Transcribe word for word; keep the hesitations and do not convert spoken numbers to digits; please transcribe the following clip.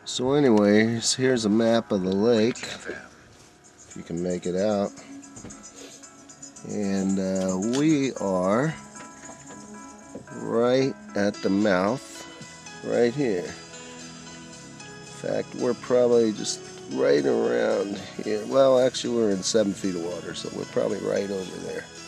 So anyways, here's a map of the lake, if you can make it out. And uh, we are right at the mouth, right here. In fact, we're probably just right around here. Well, actually we're in seven feet of water, so we're probably right over there.